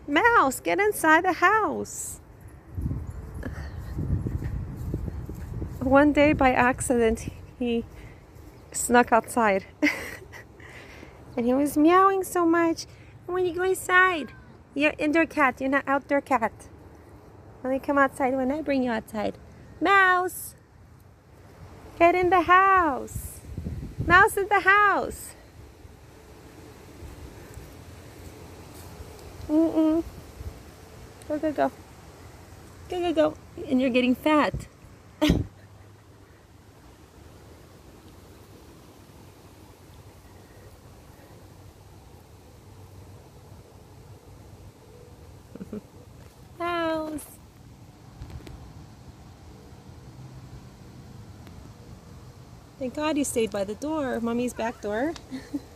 Mouse, get inside the house. One day by accident, he snuck outside. And he was meowing so much. When you go inside, you're indoor cat, you're not outdoor cat. Let me come outside when I bring you outside. Mouse, get in the house. Mouse in the house. Go, go, go. Go, go, go. And you're getting fat. Mouse. Thank God you stayed by the door, Mommy's back door.